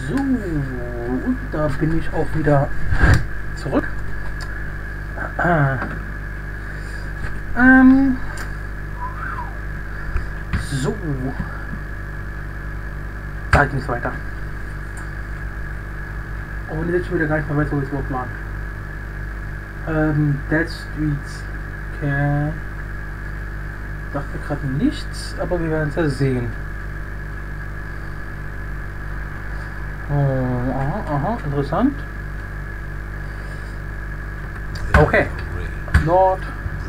So, und da bin ich auch wieder zurück. So, da ging es weiter. Und wenn ich jetzt schon wieder gar nicht mehr weiß, wo ich es überhaupt mag. Dead Streets. Okay. Sagt mir gerade nichts, aber wir werden es ja sehen. Aha, interessant. Okay. Lord.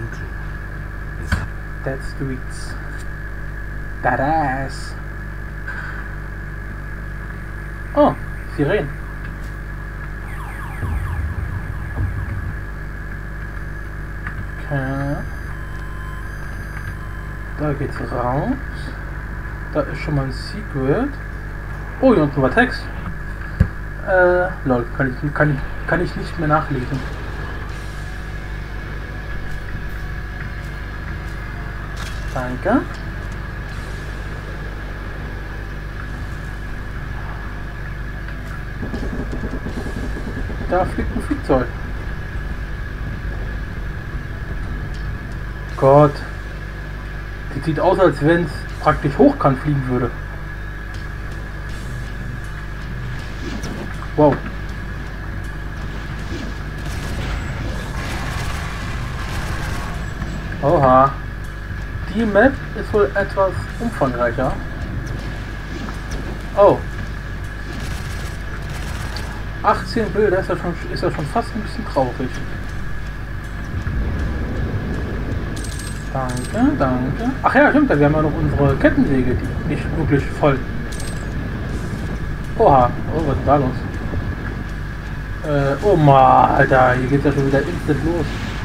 Dead Streets. Badass. Oh, Sirenen. Okay. Da geht's raus. Da ist schon mal ein Secret. Oh, hier unten war Text. Lol, kann ich nicht mehr nachlesen. Danke. Da fliegt ein Flugzeug. Gott. Die sieht aus, als wenn es praktisch hochkant fliegen würde. Wow. Oha. Die Map ist wohl etwas umfangreicher. Oh. 18 Bilder ist ja schon fast ein bisschen traurig. Danke, danke. Ach ja, stimmt, wir haben ja noch unsere Kettensäge, die nicht wirklich voll. Oha, oh, was ist da los? Oh Mann, Alter, hier geht's ja schon wieder instant los.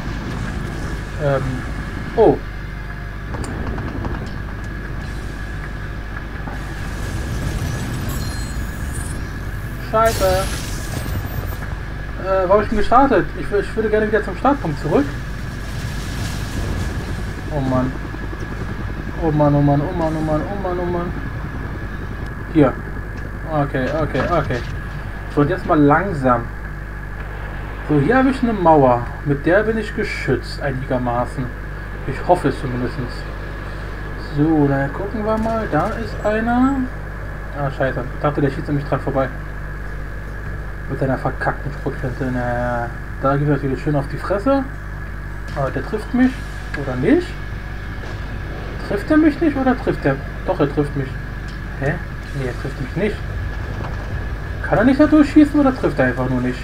Oh. Scheiße. Wo habe ich denn gestartet? Ich würde gerne wieder zum Startpunkt zurück. Oh Mann. Oh Mann, oh Mann, oh Mann, oh Mann, oh Mann, oh Mann. Hier. Okay. So, und jetzt mal langsam. So, hier habe ich eine Mauer. Mit der bin ich geschützt, einigermaßen. Ich hoffe es zumindest. So, dann gucken wir mal. Da ist einer. Ah, scheiße. Ich dachte, der schießt nämlich dran vorbei. Mit seiner verkackten Sprühflinte. Naja, da geht er natürlich schön auf die Fresse. Aber der trifft mich. Oder nicht? Trifft er mich nicht oder trifft er? Doch, er trifft mich. Hä? Nee, er trifft mich nicht. Kann er nicht da durchschießen oder trifft er einfach nur nicht?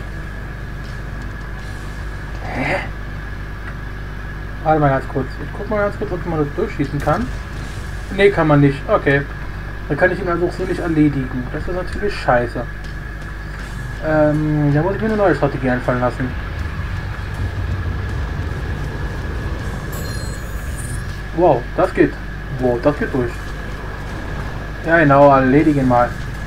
Hä? Warte mal ganz kurz. Ich guck mal ganz kurz, ob man das durchschießen kann. Nee, kann man nicht. Okay. Dann kann ich ihn also auch so nicht erledigen. Das ist natürlich scheiße. Da muss ich mir eine neue Strategie einfallen lassen. Wow, das geht. Wow, das geht durch. Ja genau, erledigen mal.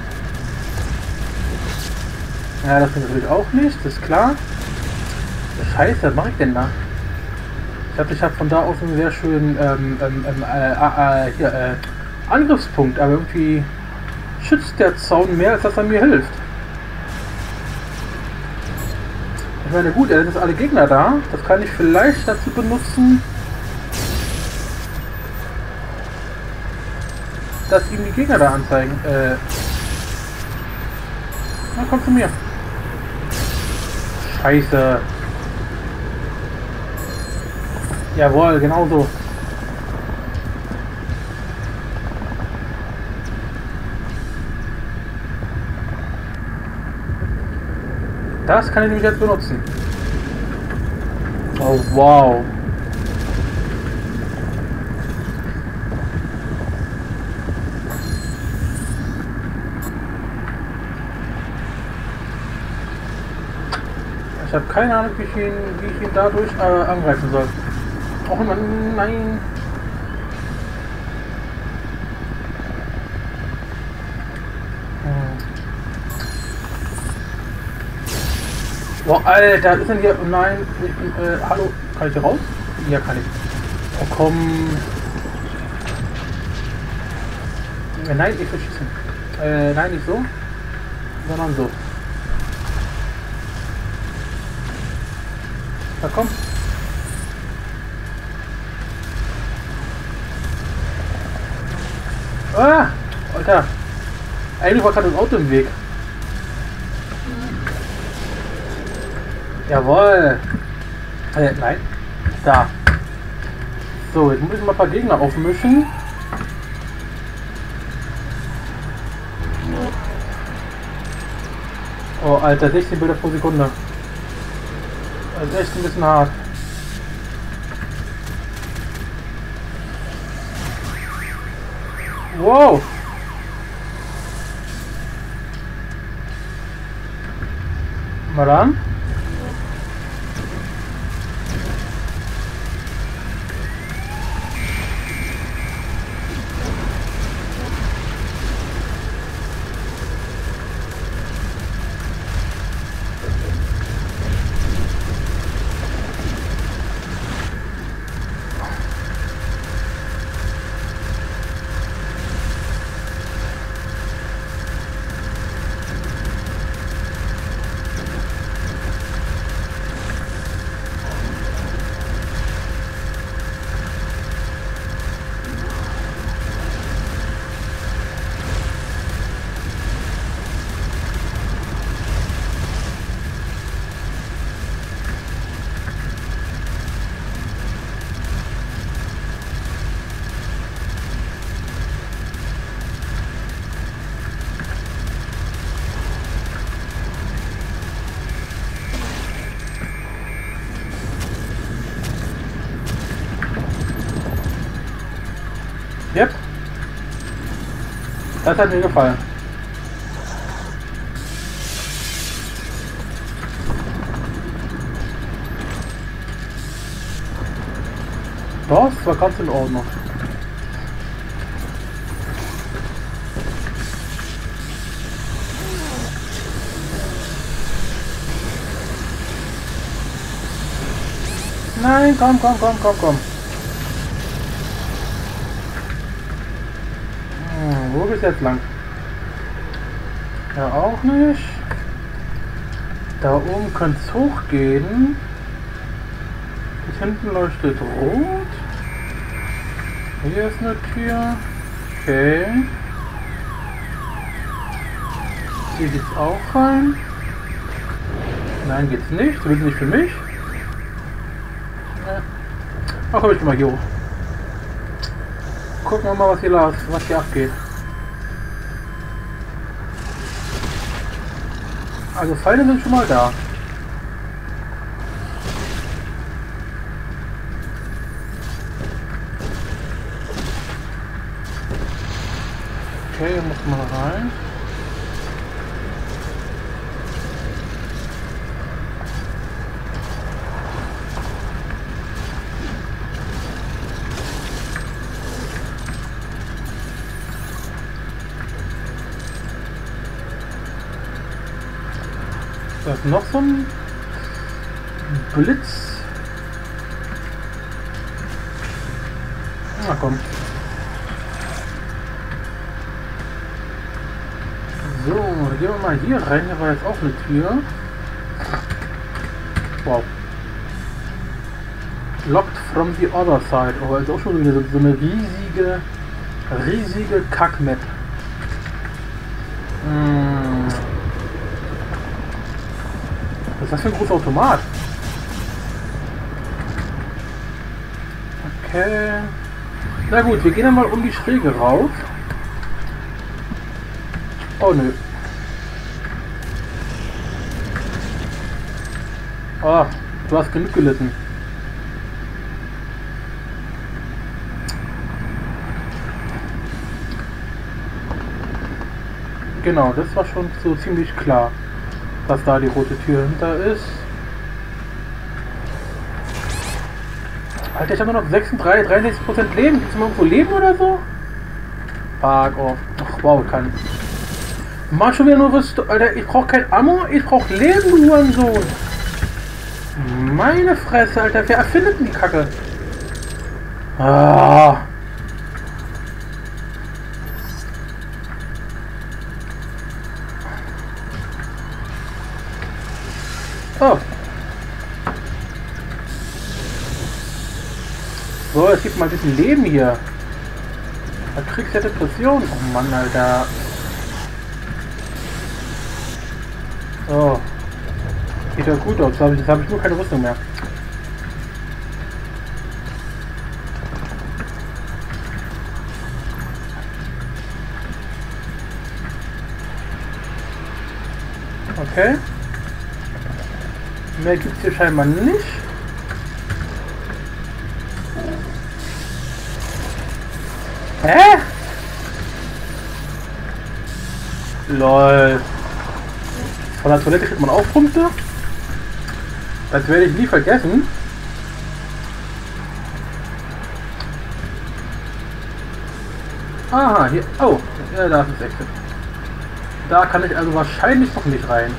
Ja, das geht natürlich auch nicht, das ist klar. Scheiße, was mache ich denn da? Ich hab von da aus einen sehr schönen Angriffspunkt, aber irgendwie schützt der Zaun mehr, als dass er mir hilft. Ich meine, gut, er sind alle Gegner da. Das kann ich vielleicht dazu benutzen, dass ihm die Gegner da anzeigen. Na, komm zu mir. Scheiße. Jawohl, genau so. Das kann ich nämlich jetzt benutzen. Oh, wow. Ich habe keine Ahnung, wie ich ihn dadurch angreifen soll. Oh Mann, nein. Boah, Alter, ist denn hier... Nein, ich bin... hallo, kann ich hier raus? Ja, kann ich. Oh, komm. Nein, ich will schießen. Nein, nicht so. sondern so. Na komm. Ah! Alter! Eigentlich war gerade das Auto im Weg. Jawohl! Nein. Da. So, jetzt muss ich mal ein paar Gegner aufmischen. Oh, Alter, 16 Bilder pro Sekunde. Das ist echt ein bisschen hart. Wow! Mal an. Yep. Das hat mir gefallen. Das war ganz in Ordnung. Nein, komm, komm, komm, komm, komm. Wo geht's jetzt lang? Ja, auch nicht. Da oben könnte es hochgehen. Bis hinten leuchtet rot. Hier ist eine Tür. Okay. Hier geht's auch rein. Nein, geht's nicht. Zumindest nicht für mich. Ach komm, ich geh mal hier hoch. Gucken wir mal, was hier abgeht. Also Pfeile sind schon mal da. Okay, hier muss man rein. Da ist noch so ein Blitz. Na komm. So, gehen wir mal hier rein. Hier war jetzt auch eine Tür. Wow. Locked from the other side. Oh, ist auch schon wieder so eine riesige Kack-Map. Was ist das für ein großer Automat? Okay. Na gut, wir gehen dann mal um die Schräge rauf. Oh nö. Ah, du hast genug gelitten. Genau, das war schon so ziemlich klar, dass da die rote Tür hinter ist. Alter, ich habe nur noch 63% Leben. Gibt es mal irgendwo Leben oder so? Fuck off. Ach wow, kann ich. Mach schon wieder nur Rüstung. Alter, ich brauche kein Ammo, ich brauche Leben, du Hurensohn. Meine Fresse, Alter, wer erfindet denn die Kacke? Ah. Oh. So, es gibt mal ein bisschen Leben hier. Da kriegst du ja Depression. Oh Mann, Alter. So. Sieht ja gut aus. Jetzt habe ich nur keine Rüstung mehr. Okay. Mehr gibt es hier scheinbar nicht. Hä? Lol. Von der Toilette kriegt man auch Punkte. Das werde ich nie vergessen. Aha, hier. Oh, ja, da ist das Exit. Da kann ich also wahrscheinlich noch nicht rein.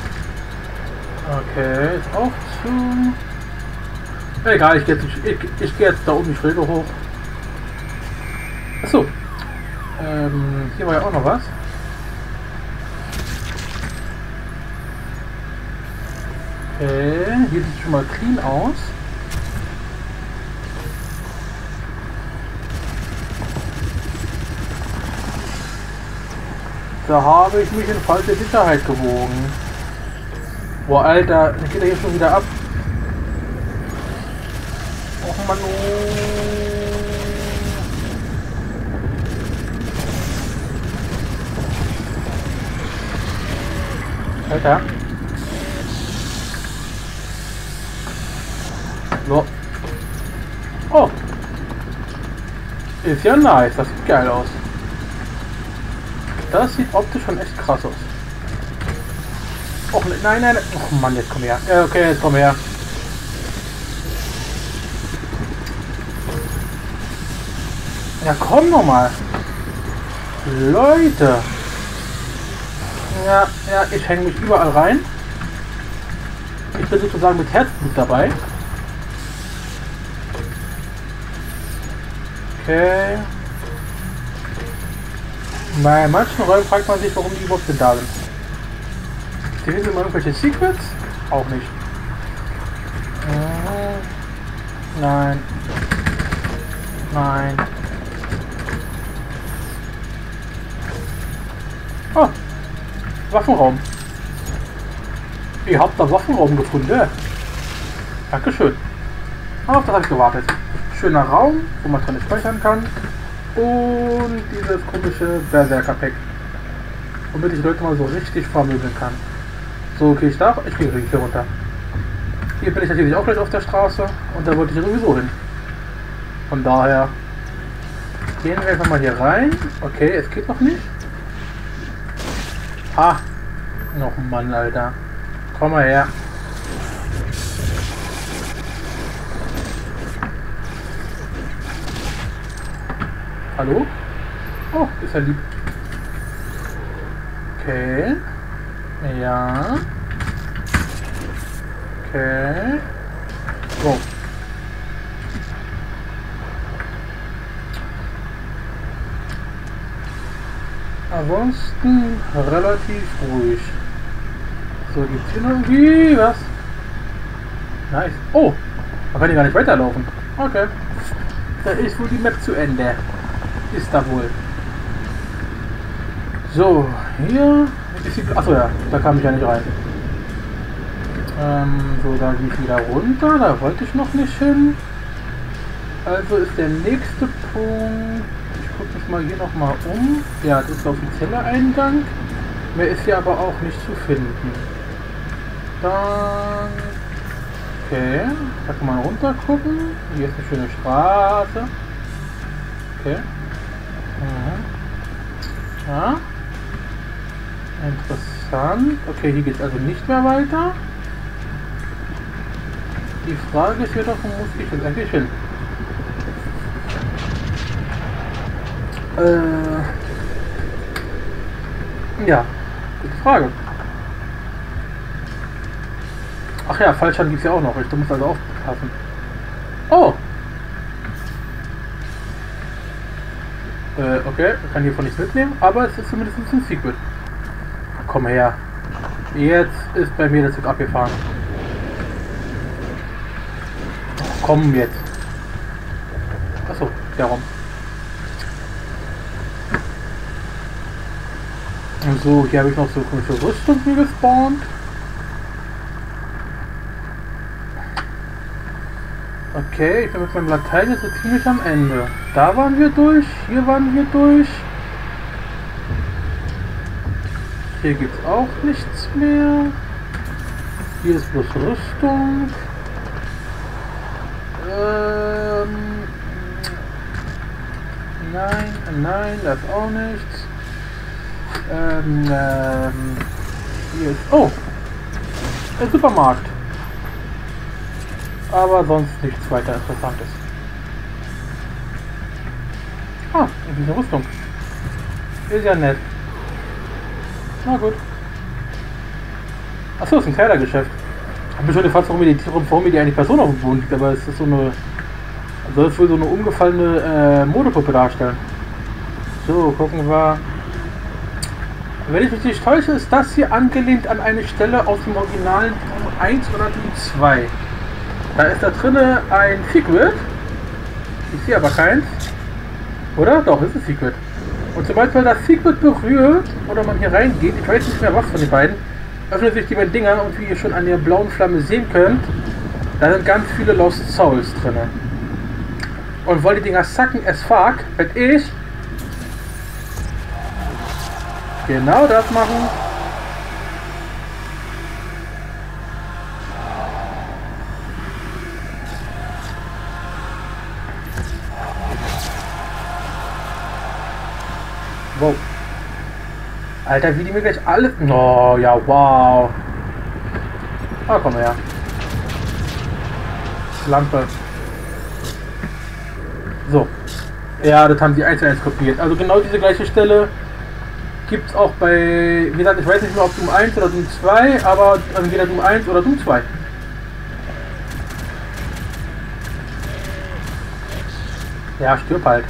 Okay, ist auch zu. Egal, ich gehe jetzt da oben die Schräge hoch. Achso. Hier war ja auch noch was. Okay, hier sieht es schon mal clean aus. Da habe ich mich in falsche Sicherheit gewogen. Boah, Alter, dann geht er hier schon wieder ab. Och Mann, Alter. So. Oh. Ist ja nice, das sieht geil aus. Das sieht optisch schon echt krass aus. Och, nein, nein, oh Mann, jetzt komm her. Ja, okay, jetzt komm her. Ja, komm noch mal. Leute. Ja, ich hänge mich überall rein. Ich bin sozusagen mit Herzblut dabei. Okay. Bei manchen Räumen fragt man sich, warum die überhaupt denn da sind. Hier sind immer irgendwelche Secrets? Auch nicht. Nein. Nein. Oh. Waffenraum. Ihr habt da Waffenraum gefunden. Dankeschön. Auf das habe ich gewartet. Schöner Raum, wo man drin speichern kann. Und dieses komische Berserker-Pack. Womit ich die Leute mal so richtig vermöbeln kann. So, okay, ich darf. Ich gehe hier runter. Hier bin ich natürlich auch gleich auf der Straße. Und da wollte ich sowieso hin. Von daher gehen wir einfach mal hier rein. Okay, es geht noch nicht. Ah. Noch ein Mann, Alter. Komm mal her. Hallo? Oh, ist ja lieb. Okay. Ja. Okay. So. Ansonsten relativ ruhig. So, gibt's hier noch irgendwie was? Nice. Oh! Man kann hier gar nicht weiterlaufen. Okay. Da ist wohl die Map zu Ende. Ist da wohl. So, hier ist die. Achso, ja, da kam ich ja nicht rein. So, da gehe ich wieder runter. Da wollte ich noch nicht hin. Also ist der nächste Punkt. Ich gucke mich mal hier nochmal um. Ja, das ist der offizielle Eingang. Mehr ist hier aber auch nicht zu finden. Dann. Okay, da kann man runter gucken. Hier ist eine schöne Straße. Okay. Ja. Interessant. Okay, hier geht es also nicht mehr weiter. Die Frage ist jedoch, wo muss ich jetzt eigentlich hin? Ja, gute Frage. Ach ja, Fallschaden gibt es ja auch noch. Ich muss also aufpassen. Oh! Okay, ich kann hiervon nichts mitnehmen, aber es ist zumindest ein Secret. Komm her. Jetzt ist bei mir der Zug abgefahren. komm jetzt. Achso, darum. So, hier habe ich noch so komische Rüstungen gespawnt. Okay, ich bin mit meinem Latein jetzt so ziemlich am Ende. Da waren wir durch, hier waren wir durch. Hier gibt es auch nichts mehr. Hier ist bloß Rüstung. Nein, das auch nichts. Hier ist... Oh! Der Supermarkt. Aber sonst nichts weiter Interessantes. Ah, diese Rüstung. Ist ja nett. Na gut. Achso, ist ein Kleidergeschäft. Ich habe mich schon gefragt, warum mir die eine Person auf dem Boden liegt, aber es ist so eine... Soll es wohl so eine umgefallene Modepuppe darstellen. So, gucken wir. Wenn ich mich nicht täusche, ist das hier angelehnt an eine Stelle aus dem originalen Doom 1 oder Doom 2. Da ist da drinne ein Secret. Ich sehe aber keins. Oder? Doch, ist ein Secret. Und sobald man das Secret berührt oder man hier reingeht, ich weiß nicht mehr was von den beiden, öffnen sich die beiden Dinger und wie ihr schon an der blauen Flamme sehen könnt, da sind ganz viele Lost Souls drin. Und weil die Dinger sacken as fuck, werde ich genau das machen. Wow. Alter, wie die mir gleich alles... Oh, ja, wow. Ah, komm her. Lampe. So. Ja, das haben sie 1:1 kopiert. Also genau diese gleiche Stelle gibt es auch bei... Wie gesagt, ich weiß nicht mehr, ob Doom 1 oder Doom 2, aber entweder Doom 1 oder Doom 2. Ja, stirb halt.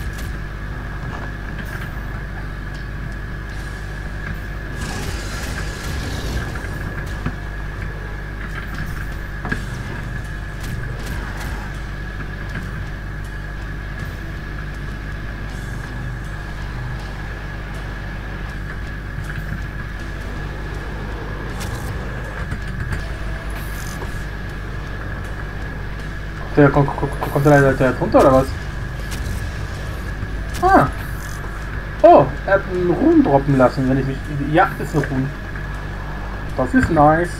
Der kommt der drunter oder was? Ah. Oh, er hat einen Ruhm droppen lassen, wenn ich mich... Ja, ist ein Ruhm. Das ist nice.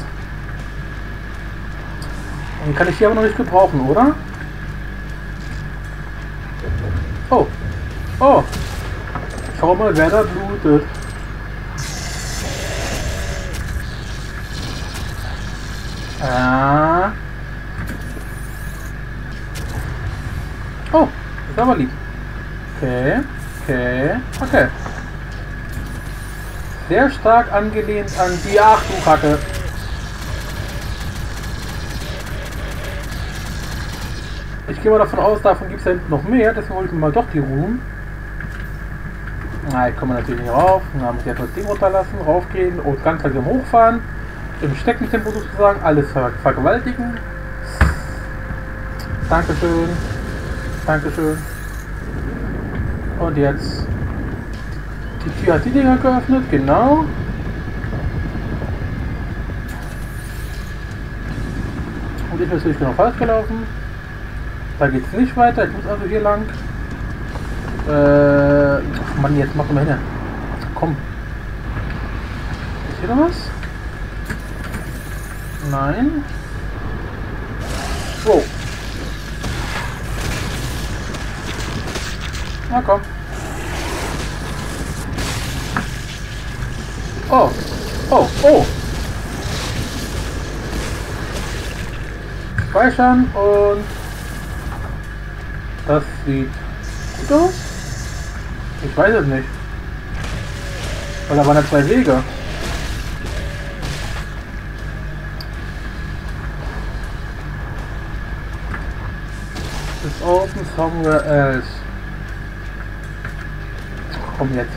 Den kann ich hier aber noch nicht gebrauchen, oder? Oh. Oh. Schau mal, wer da blutet. Ah. Oh, ist aber lieb. Okay, okay. Sehr stark angelehnt an die... Ach du Kacke. Ich gehe mal davon aus, davon gibt es ja hinten noch mehr, deswegen hole ich mir mal doch die Ruhen. Na, ich komme natürlich nicht rauf. Dann muss ich erstmal das Ding runterlassen, raufgehen und ganz langsam hochfahren. Im Steckentempo sozusagen alles vergewaltigen. Dankeschön. Dankeschön. Und jetzt. Die Tür hat die Dinger geöffnet, genau. Und ich bin natürlich genau falsch gelaufen. Da geht es nicht weiter, ich muss also hier lang. Ach Mann, jetzt machen wir hin. Komm. Ist hier noch was? Nein. Wow. Na komm. Oh. Oh. Oh. Speichern und das sieht gut aus. Ich weiß es nicht. Weil da waren ja 2 Wege. It's open somewhere else. Komm jetzt.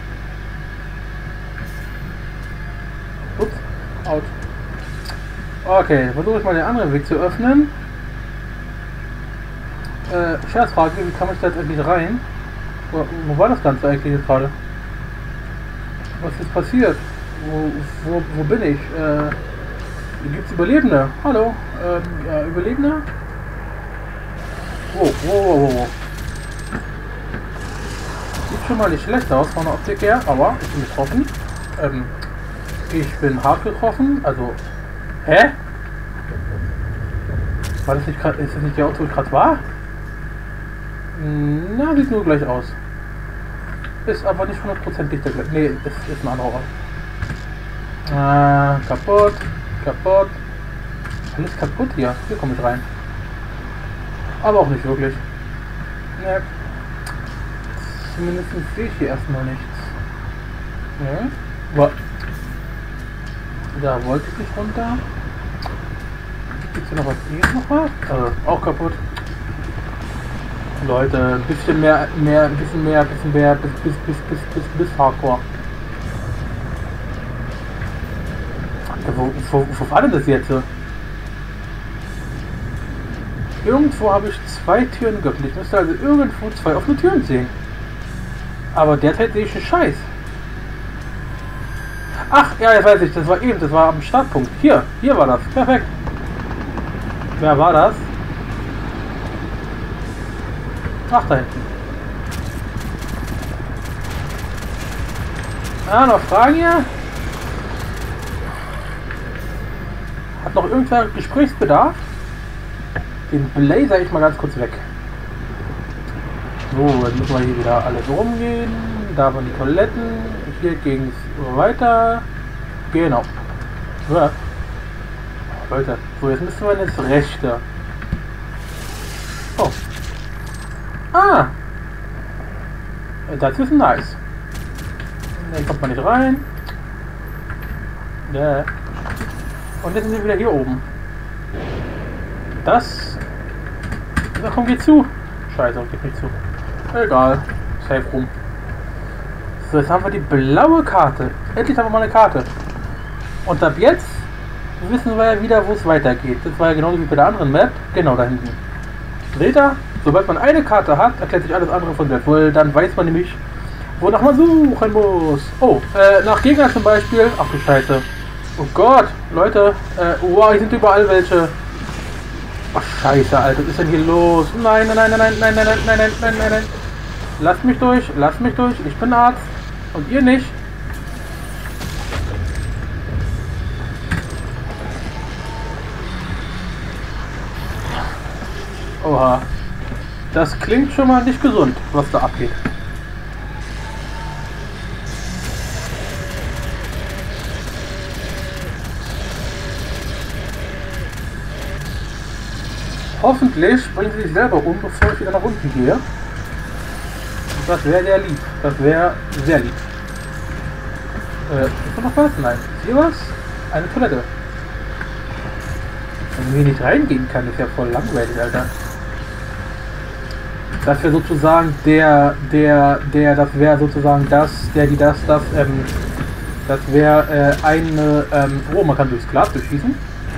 Ups, out. Okay, versuche ich mal den anderen Weg zu öffnen. Scherzfrage, wie kam ich da jetzt eigentlich rein? Wo war das Ganze eigentlich jetzt gerade? Was ist passiert? Wo bin ich? Gibt es Überlebende? Hallo? Ja, Überlebende? Wow. Sieht schon mal nicht schlecht aus von der Optik her, aber ich bin getroffen. Ich bin hart getroffen, also... Hä? War das nicht gerade... Ist das nicht der Auto, wo ich gerade war? Na, sieht nur gleich aus. Ist aber nicht 100% der gleich. Nee, das ist ein anderer Ort. Kaputt. Alles kaputt hier. Hier komme ich rein. Aber auch nicht wirklich. Ne. Zumindest sehe ich hier erstmal nichts. Ne? Da wollte ich nicht runter. Gibt's hier noch was? Hier ist noch was? Auch kaputt. Leute, ein bisschen mehr, bis Hardcore. Wo war denn das jetzt? Irgendwo habe ich 2 Türen geöffnet. Ich müsste also irgendwo 2 offene Türen sehen. Aber derzeit sehe ich einen Scheiß. Ach, ja, jetzt weiß ich, das war am Startpunkt. Hier war das. Perfekt. Wer war das? Ach, da hinten. Noch Fragen hier? Hat noch irgendwer Gesprächsbedarf? Den blazer ich mal ganz kurz weg. So, dann müssen wir hier wieder alles rumgehen. Da waren die Toiletten. Hier ging es weiter. Genau. Ja. Leute, so jetzt müssen wir ins Rechte. Oh. Das ist nice. Dann kommt man nicht rein. Ja. Und jetzt sind wir wieder hier oben. Das... Da kommt geht zu. Scheiße, geht nicht zu. Egal. Safe rum. So, jetzt haben wir die blaue Karte. Endlich haben wir mal eine Karte. Und ab jetzt wissen wir ja wieder, wo es weitergeht. Das war ja genauso wie bei der anderen Map. Genau da hinten. Seht ihr? Sobald man eine Karte hat, erklärt sich alles andere von selbst. Weil dann weiß man nämlich, wonach man suchen muss. Oh, nach Gegner zum Beispiel. Ach du Scheiße. Oh Gott, Leute. Wow, hier sind überall welche. Ach Scheiße, Alter. Was ist denn hier los? Nein. Lasst mich durch. Ich bin Arzt. Und ihr nicht. Oha. Das klingt schon mal nicht gesund, was da abgeht. Hoffentlich bringen sie sich selber um, bevor ich wieder nach unten gehe. Das wäre sehr lieb. Ist da noch was? Nein. Ist hier was? Eine Toilette. Wenn wir nicht reingehen kann, ist ja voll langweilig, Alter. Das wäre sozusagen das wäre sozusagen das wäre eine, man kann durchs Glas durchschießen.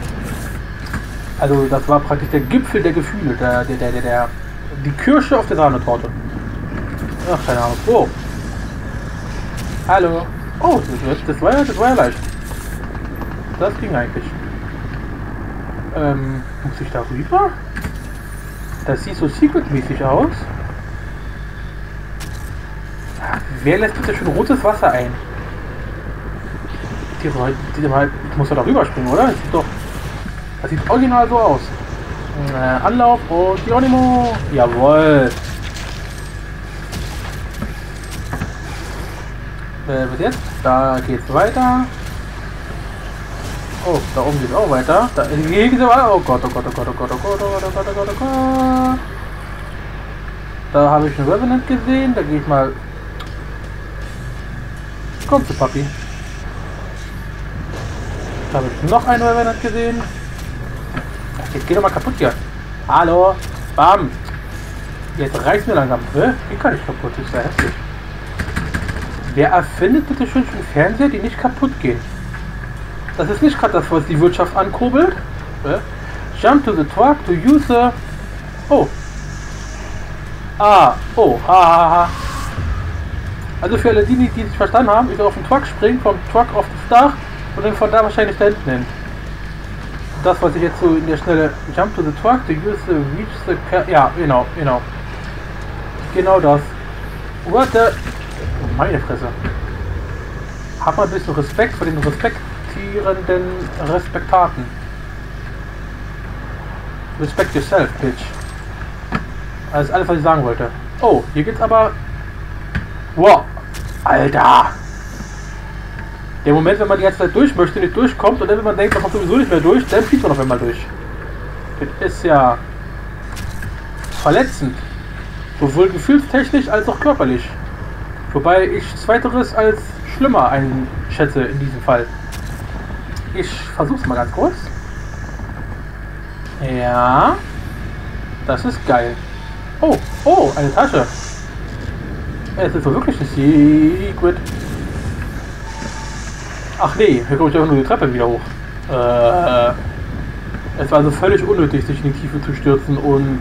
Also das war praktisch der Gipfel der Gefühle, die Kirsche auf der Sahnetorte. Ach, keine Ahnung. Oh. Hallo. Oh, das war ja leicht. Das ging eigentlich. Muss ich da rüber? Das sieht so secret-mäßig aus. Wer lässt bitte schon rotes Wasser ein? Ich muss doch da rüberspringen, oder? Das sieht original so aus. Anlauf und Geronimo. Jawohl. Bis jetzt? Da geht's weiter. Oh, da oben geht's auch weiter. Da geht's weiter. Oh Gott. Da habe ich einen Revenant gesehen. Da gehe ich mal. Komm zu Papi. Da habe ich noch einen Revenant gesehen. Jetzt geht doch mal kaputt hier. Hallo. Bam. Jetzt reißt mir langsam. Wie kann ich kaputt? Das ist ja heftig. Wer erfindet bitte schön Fernseher, die nicht kaputt gehen? Das ist nicht gerade das, was die Wirtschaft ankurbelt. Jump to the truck to use the... Oh. Ah. Oh. Ha. Also für alle die sich verstanden haben, ich soll auf den Truck springen, vom Truck auf das Dach und dann von da wahrscheinlich da hinten hin. Das, was ich jetzt so in der Schnelle... Jump to the truck to use the... Reach the... Ja, genau. Genau das. What the... Oh, meine Fresse. Hab mal ein bisschen Respekt vor den respektierenden Respektaten. Respect yourself, bitch. Das ist alles, was ich sagen wollte. Oh, hier geht's aber... Wow. Alter! Der Moment, wenn man die ganze Zeit durch möchte, nicht durchkommt und dann, wenn man denkt, man kommt sowieso nicht mehr durch, dann fliegt man auf einmal durch. Das ist ja... verletzend. Sowohl gefühlstechnisch als auch körperlich. Wobei ich Zweiteres als schlimmer einschätze in diesem Fall. Ich versuch's mal ganz kurz. Ja. Das ist geil. Oh, eine Tasche. Es ist doch wirklich ein Secret. Ach nee, hier komme ich einfach nur die Treppe wieder hoch. Es war also völlig unnötig, sich in die Tiefe zu stürzen und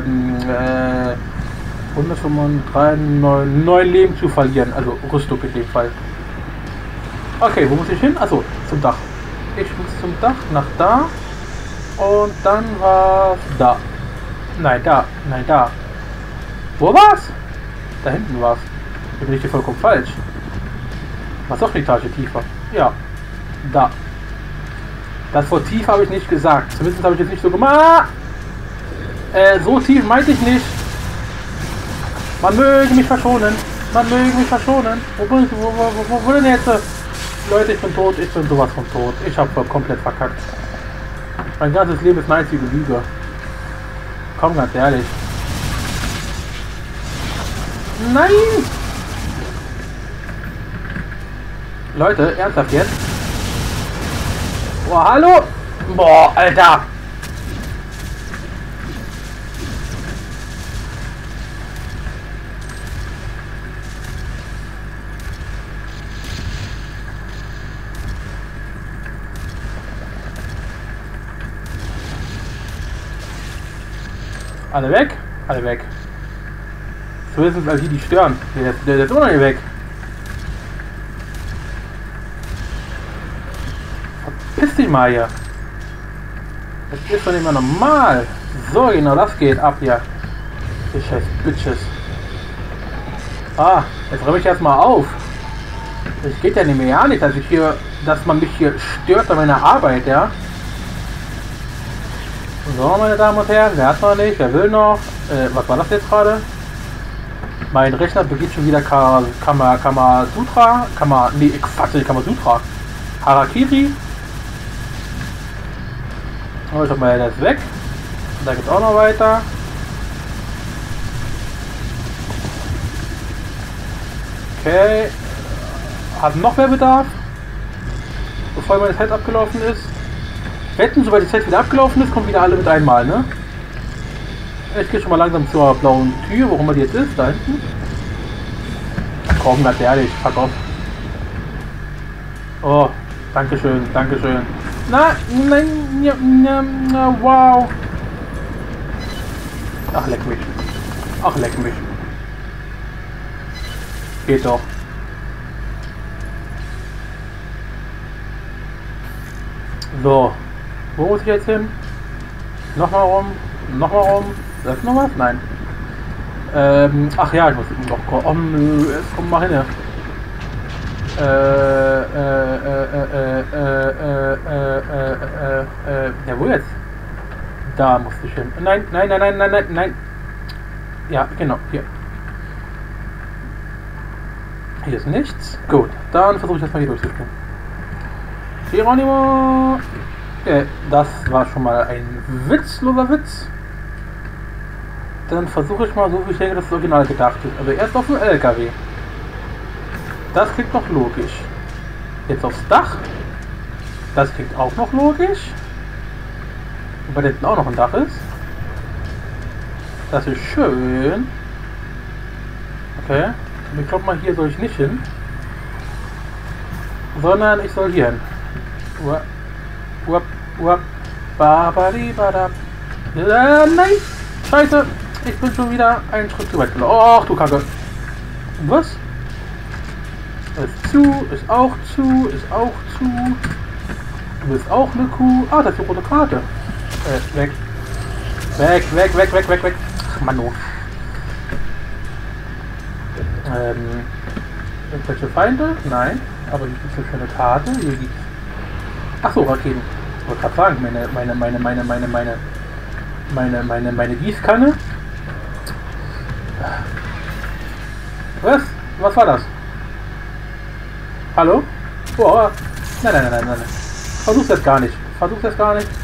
135, 9 Leben zu verlieren. Also Rüstung in dem Fall. Okay, wo muss ich hin? Achso, zum Dach. Ich muss zum Dach, nach da. Und dann war's da. Nein, da. Wo war's? Da hinten war's. Da bin ich hier vollkommen falsch. Was auch eine Etage tiefer? Ja. Da. Das vor tief habe ich nicht gesagt. Zumindest habe ich jetzt nicht so gemacht. So tief meinte ich nicht. Man möge mich verschonen. Wo denn jetzt? Leute, ich bin tot. Ich bin sowas von tot. Ich habe komplett verkackt. Mein ganzes Leben ist eine einzige Lüge. Komm, ganz ehrlich. Nein! Leute, ernsthaft jetzt? Boah, hallo! Boah, Alter! Alle weg? Alle weg. Zumindest als die stören. Der ist immer noch nicht weg. Verpiss dich mal hier. Das ist doch nicht mehr normal. So, genau, das geht ab hier. Die scheiß Bitches. Ah, jetzt räume ich erstmal auf. Das geht ja nicht mehr, ja nicht, dass man mich hier stört bei meiner Arbeit, ja. So, meine Damen und Herren, wer hat noch nicht, wer will noch? Was war das jetzt gerade? Mein Rechner beginnt schon wieder Kamasutra. Kamasutra. Harakiri. Oh, ich hab mal, der ist weg. Und da geht's auch noch weiter. Okay. Hat noch mehr Bedarf? Bevor meine Zeit abgelaufen ist. Wetten, sobald die Zeit wieder abgelaufen ist, kommen wieder alle mit einmal, ne? Ich gehe schon mal langsam zur blauen Tür, wo immer die jetzt ist, da hinten. Komm, ganz ehrlich, fuck off. Oh, dankeschön. Nein, wow. Ach, leck mich. Geht doch. So. Wo muss ich jetzt hin? Nochmal rum. Das ist noch was? Nein. Ach ja, ich muss noch kommen. Komm mal hin. Ja, wo jetzt? Da musste ich hin. Nein. Ja, genau, hier. Hier ist nichts. Gut, dann versuche ich das mal hier durchzuspielen. Geronimo! Das war schon mal ein witzloser Witz. Dann versuche ich mal, so wie ich denke, dass das Original gedacht ist. Also erst auf dem LKW. Das klingt noch logisch. Jetzt aufs Dach. Das klingt auch noch logisch. Wobei da hinten auch noch ein Dach ist. Das ist schön. Okay. Und ich glaube mal, hier soll ich nicht hin. Sondern ich soll hier hin. Uap, uap, uap. Babadibadab. Nein! Scheiße! Ich bin schon wieder einen Schritt zu weit gelaufen. Ach du Kacke! Was? Ist zu, ist auch zu, ist auch zu. Du bist auch eine Kuh. Ah, das ist die rote Karte. Weg. Weg, weg, weg, weg, weg, weg. Ach, Mann, irgendwelche Feinde? Nein. Aber hier gibt es eine schöne Karte. Hier gibt's. Achso, Raketen. Ich wollte gerade sagen, meine Gießkanne. Was? Was war das? Hallo? Boah. Nein, nein, nein, nein, nein. Versuch's jetzt gar nicht. Versuch's jetzt gar nicht.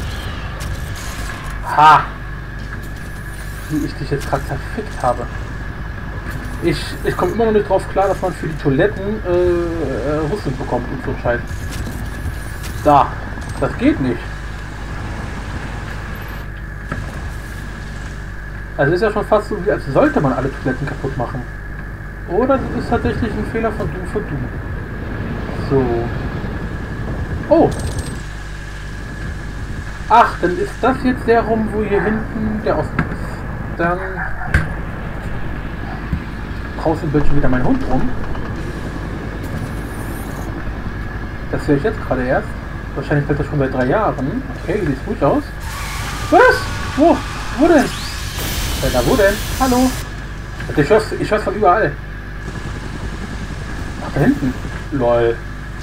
Ha! Wie ich dich jetzt gerade zerfickt habe. Ich komme immer noch nicht drauf klar, dass man für die Toiletten Rüstung bekommt und so Scheiß. Da. Das geht nicht. Also ist ja schon fast so, wie als sollte man alle Toiletten kaputt machen. Oder das ist tatsächlich ein Fehler von Doom für Doom. So. Oh. Ach, dann ist das jetzt der Rum, wo hier hinten der Osten ist. Dann draußen wird schon wieder mein Hund rum. Das höre ich jetzt gerade erst. Wahrscheinlich fällt das schon seit 3 Jahren. Okay, sieht ruhig aus. Was? Wo? Wo denn? Da wo denn? Hallo? Ich höre von überall. Ach, da hinten. Lol.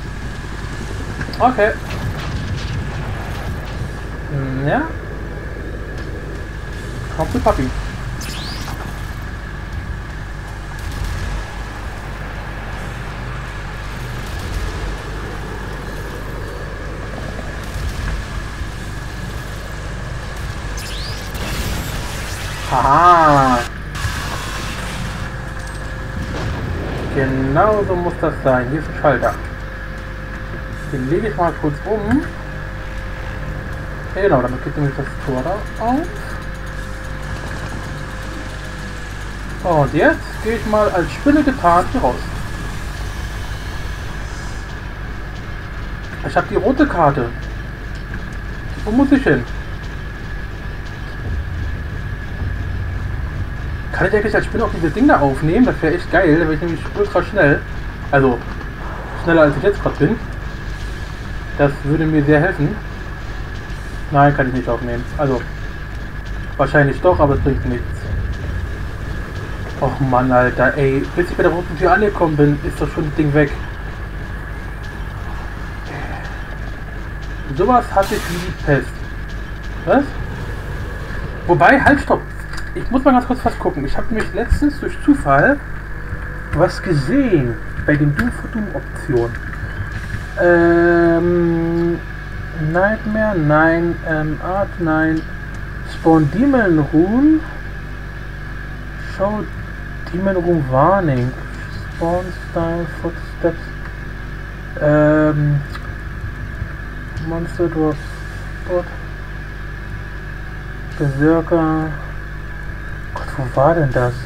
Okay. Ja. Komm zu Papi. Haha. Genau so muss das sein. Hier ist ein Schalter. Den lege ich mal kurz um. Ja, genau, damit geht nämlich das Tor da auf. So, und jetzt gehe ich mal als Spinne getarnt hier raus. Ich habe die rote Karte. Wo muss ich hin? Kann ich eigentlich als Spinne auch dieses Ding da aufnehmen? Das wäre echt geil, da wäre ich nämlich ultra schnell. Also, schneller als ich jetzt gerade bin. Das würde mir sehr helfen. Nein, kann ich nicht aufnehmen. Also, wahrscheinlich doch, aber es bringt nichts. Och Mann, Alter, ey. Bis ich bei der roten Tür angekommen bin, ist doch schon das Ding weg. Sowas hatte ich wie die Pest. Was? Wobei, halt, stopp. Ich muss mal ganz kurz was gucken. Ich habe nämlich letztens durch Zufall was gesehen bei den Doom for Doom Optionen. Nightmare, nein, Art, nein, Spawn Demon Rune, Show Demon Rune Warning, Spawn Style, Footsteps, Monster Drop, Spot, Berserker, Gott, wo war denn das?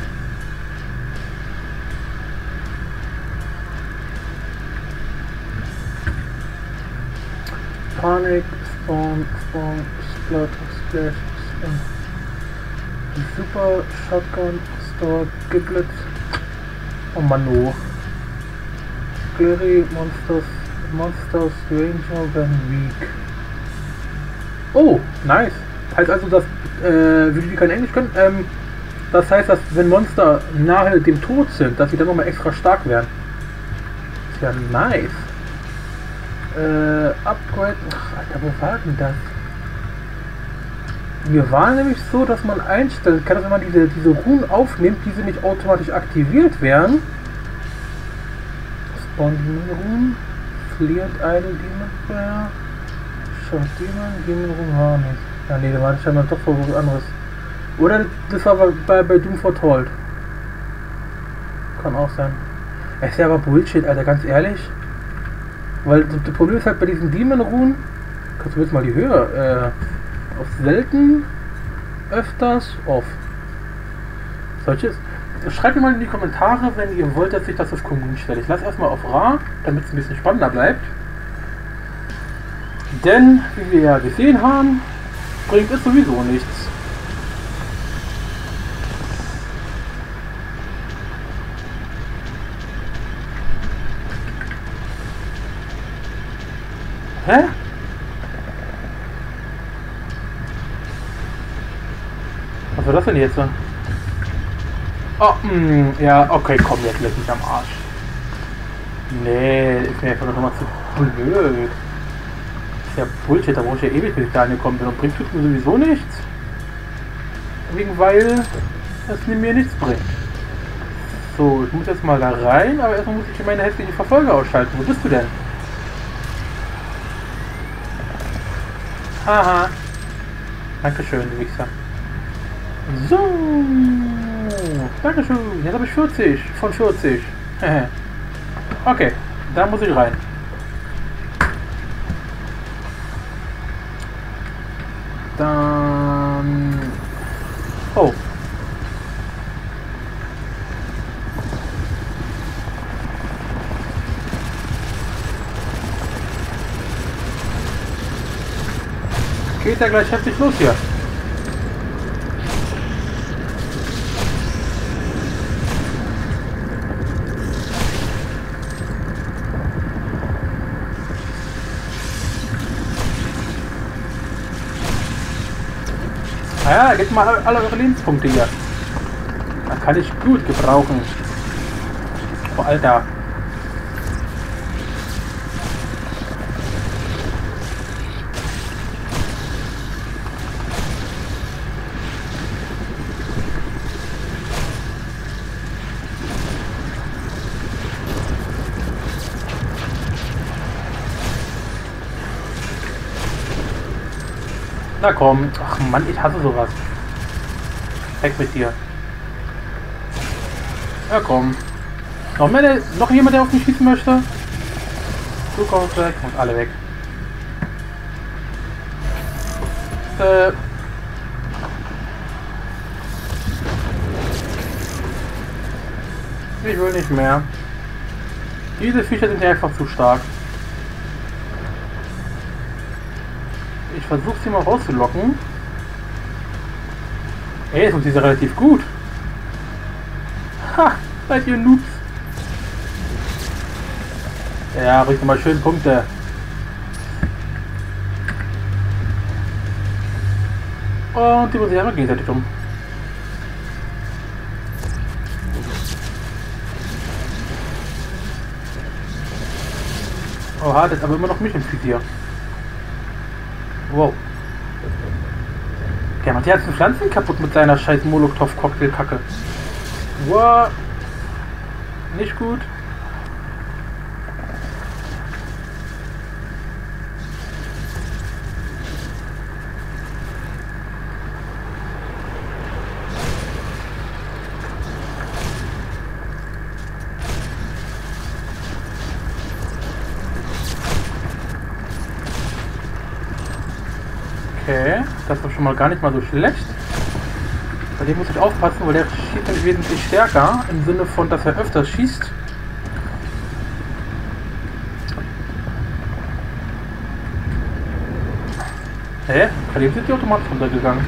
Panic, Spawn, Splash, Super Shotgun, Store, Giblets, oh Mann, no. Scary Monsters, Ranger, then Weak. Oh, nice. Heißt also, dass, wie die kein Englisch können, das heißt, dass wenn Monster nahe dem Tod sind, dass sie dann nochmal extra stark werden. Ist ja nice. Upgrade. Ach, Alter, wo war denn das? Mir war nämlich so, dass man einstellen kann, dass wenn man diese Runen aufnimmt, diese nicht automatisch aktiviert werden. Spawn Demon Runen, Fleered Idol Demon Prayer, Shot Demon Rune war nicht. Ja, nee, da war das scheinbar doch vor was anderes. Oder das war bei Doom Foretold. Kann auch sein. Es ist ja aber Bullshit, Alter, ganz ehrlich. Weil das Problem ist halt bei diesen Demon Runen, kannst du jetzt mal die Höhe auf selten, öfters, off. Solches. Schreibt mir mal in die Kommentare, wenn ihr wollt, dass ich das auf Kommunen stelle. Ich lasse erstmal auf Ra, damit es ein bisschen spannender bleibt. Denn, wie wir ja gesehen haben, bringt es sowieso nichts. Hä? Was war das denn jetzt? Oh, ja, okay, komm, jetzt leck mich am Arsch. Nee, ist mir einfach noch mal zu blöd. Ist ja Bullshit, da brauche ich ja ewig, bis ich da angekommen bin. Und bringt tut mir sowieso nichts. Wegen, weil es mir nichts bringt. So, ich muss jetzt mal da rein, aber erstmal muss ich meine hässliche Verfolger ausschalten. Wo bist du denn? Haha. Dankeschön, du Wichser. So. Dankeschön. Jetzt habe ich 40 von 40. Okay, da muss ich rein. Dann... Oh. Geht ja gleich heftig los hier. Ja, gebt mal alle eure Lebenspunkte hier. Das kann ich gut gebrauchen. Oh, Alter. Na komm. Ach Mann, ich hasse sowas. Weg mit dir. Ja komm. Noch jemand, der auf mich schießen möchte? Du kommst weg und alle weg. Ich will nicht mehr. Diese Viecher sind ja einfach zu stark. Ich versuche sie mal rauszulocken. Ey, jetzt sind sie relativ gut. Ha, seid ihr Noobs. Ja, bringt mal schön Punkte. Und die muss ich einmal gegenseitig um. Oha, das ist aber immer noch mich im Visier. Wow. Der macht die ganzen Pflanzen kaputt mit seiner scheiß Molotow-Cocktail-Kacke. Wow. Nicht gut. Okay, das war schon mal gar nicht mal so schlecht. Bei dem muss ich aufpassen, weil der schießt nämlich wesentlich stärker, im Sinne von, dass er öfters schießt. Hä? Bei dem sind die automatisch runtergegangen.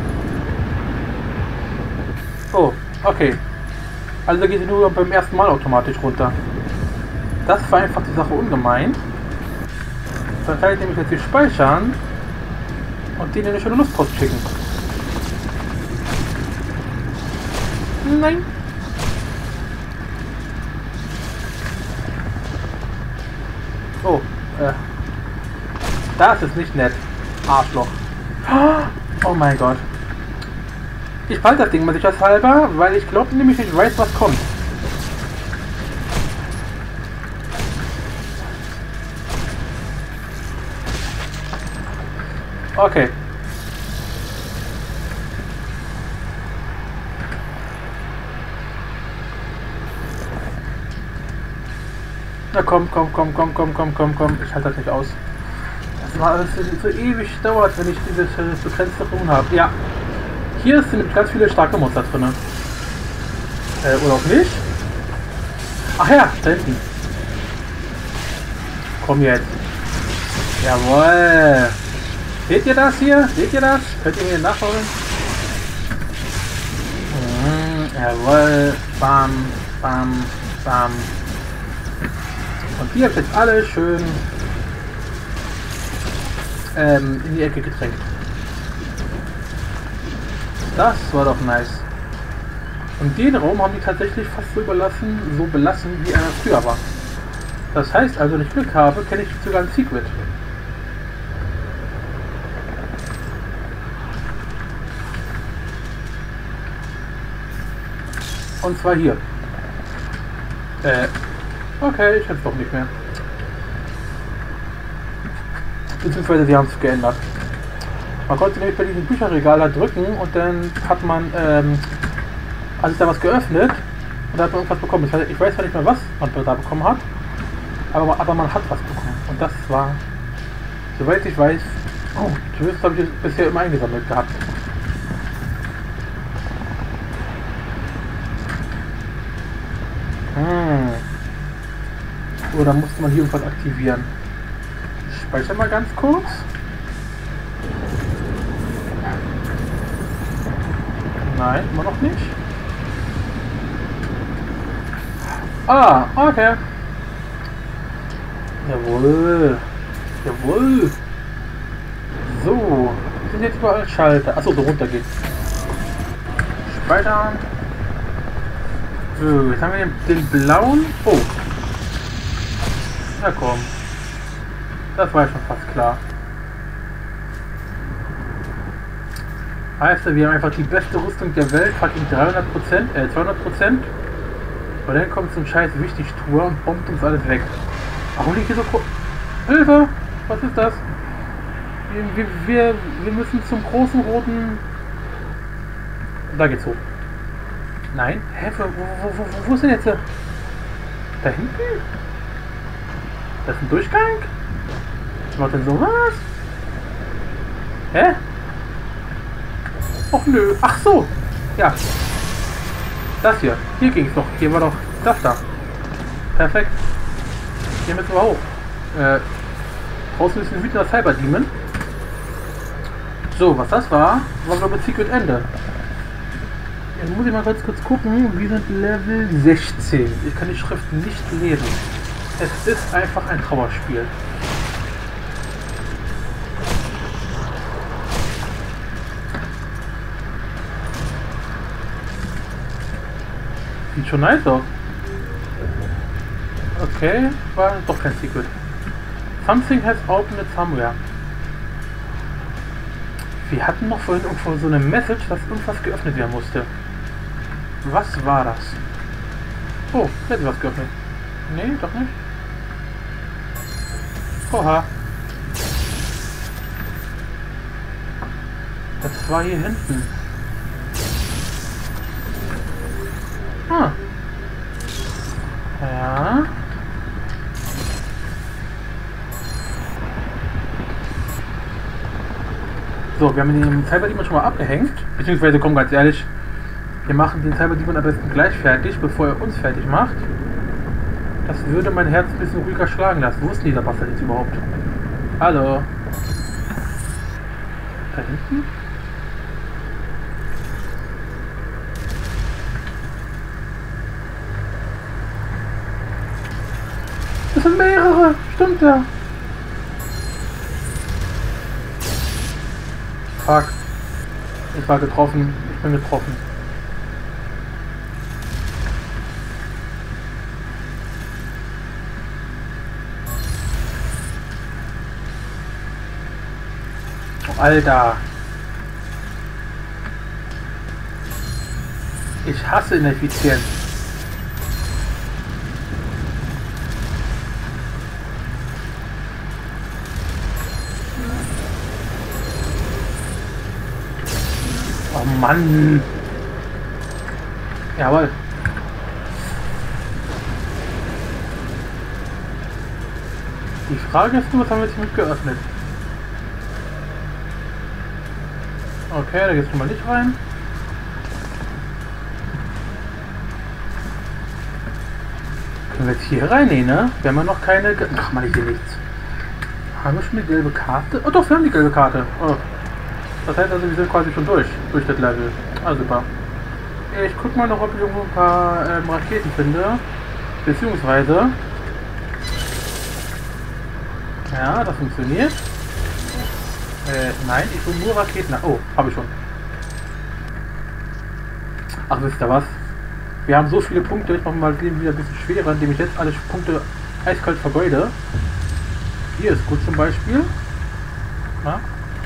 Oh, okay. Also geht sie nur beim ersten Mal automatisch runter. Das war einfach die Sache ungemein. Dann kann ich nämlich jetzt hier speichern und denen eine schöne Lustpost schicken. Nein. Oh, das ist nicht nett. Arschloch. Oh mein Gott. Ich behalte das Ding mal sicherheitshalber, weil ich glaube nämlich, ich weiß, was kommt. Okay. Na komm. Ich halte das nicht aus. Das war alles so ewig dauert, wenn ich diese begrenzte Ruhe habe. Ja. Hier sind ganz viele starke Monster drin. Oder auch nicht? Ach ja, da hinten. Komm jetzt. Jawohl. Seht ihr das hier? Seht ihr das? Könnt ihr mir nachholen? Jawohl. Bam, bam, bam. Und die habt jetzt alle schön in die Ecke gedrängt. Das war doch nice. Und den Raum haben die tatsächlich fast so belassen, wie einer früher war. Das heißt also, wenn ich Glück habe, kenne ich sogar ein Secret. Und zwar hier. Okay, ich hätte es doch nicht mehr. Beziehungsweise sie haben es geändert. Man konnte nämlich bei diesem Bücherregal da drücken und dann hat man, also ist da was geöffnet und da hat man irgendwas bekommen. Ich weiß zwar nicht mehr, was man da bekommen hat, aber man hat was bekommen. Und das war, soweit ich weiß, oh, zumindest habe ich es bisher immer eingesammelt gehabt. Oder musste man hier irgendwas aktivieren? Ich speichere mal ganz kurz. Nein, immer noch nicht. Ah, okay. Jawohl. Jawohl. So. Sind jetzt überall Schalter. Achso, so runter geht's. Speichern. So, jetzt haben wir den blauen. Oh. Na komm. Das war ja schon fast klar. Heißt, wir haben einfach die beste Rüstung der Welt, fucking 200%. Und dann kommt so ein scheiß Wichtigtour und bombt uns alles weg. Warum liegt hier so... Hilfe! Was ist das? Wir müssen zum großen roten... Da geht's hoch. Nein? Hä? Wo ist denn jetzt... Da hinten? Das ist ein Durchgang? Was macht denn sowas? Hä? Och nö. Ach so. Ja. Das hier. Hier ging es doch. Hier war doch das da. Perfekt. Hier müssen wir hoch. Draußen ist ein wütender Cyberdemon. So, was das war glaube ich Secret Ende. Jetzt muss ich mal kurz gucken. Wir sind Level 16. Ich kann die Schrift nicht lesen. Es ist einfach ein Trauerspiel. Sieht schon nice aus. Okay, war doch kein Secret. Something has opened somewhere. Wir hatten noch vorhin irgendwo so eine Message, dass irgendwas geöffnet werden musste. Was war das? Oh, jetzt ist was geöffnet. Nee, doch nicht. Oha. Das war hier hinten. Ah. Ja. So, wir haben den Cyberdemon schon mal abgehängt. Beziehungsweise, komm, ganz ehrlich, wir machen den Cyberdemon am besten gleich fertig, bevor er uns fertig macht. Das würde mein Herz ein bisschen ruhiger schlagen lassen. Wo ist dieser Bastard jetzt überhaupt? Hallo? Da hinten? Das sind mehrere! Stimmt ja! Fuck. Ich war getroffen. Ich bin getroffen. Oh, Alter. Ich hasse Ineffizienz. Oh Mann. Jawohl. Die Frage ist nur, was haben wir jetzt mit geöffnet? Okay, da geht's schon mal nicht rein. Können wir jetzt hier rein? Nee, ne? Wir haben ja noch keine... Ach man, ich sehe nichts. Haben wir schon eine gelbe Karte? Oh doch, wir haben die gelbe Karte. Oh. Das heißt also, wir sind quasi schon durch das Level. Ah, super. Ich guck mal noch, ob ich irgendwo ein paar Raketen finde. Beziehungsweise... Ja, das funktioniert. Nein, ich will nur Raketen. Oh, habe ich schon. Ach, wisst ihr was? Wir haben so viele Punkte, jetzt machen wir mal wieder ein bisschen schwerer, indem ich jetzt alle Punkte eiskalt vergeude. Hier ist gut zum Beispiel. Ja.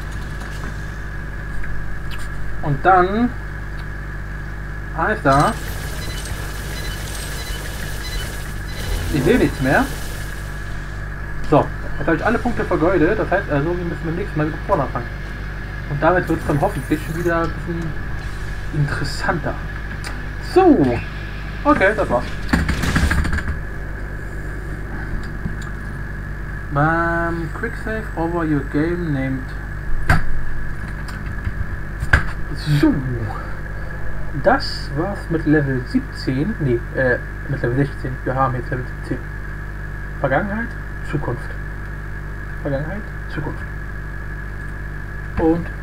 Und dann... ist da. Ich sehe nichts mehr. So, jetzt habe ich alle Punkte vergeudet. Das heißt also, wir müssen beim nächsten Mal wieder vorne anfangen. Und damit wird es dann hoffentlich schon wieder ein bisschen interessanter. So. Okay, das war's. Quick save over your game named. So. Das war's mit Level 17. Nee, mit Level 16. Wir haben jetzt Level 17. Vergangenheit, Zukunft. Vergangenheit, Zukunft. Und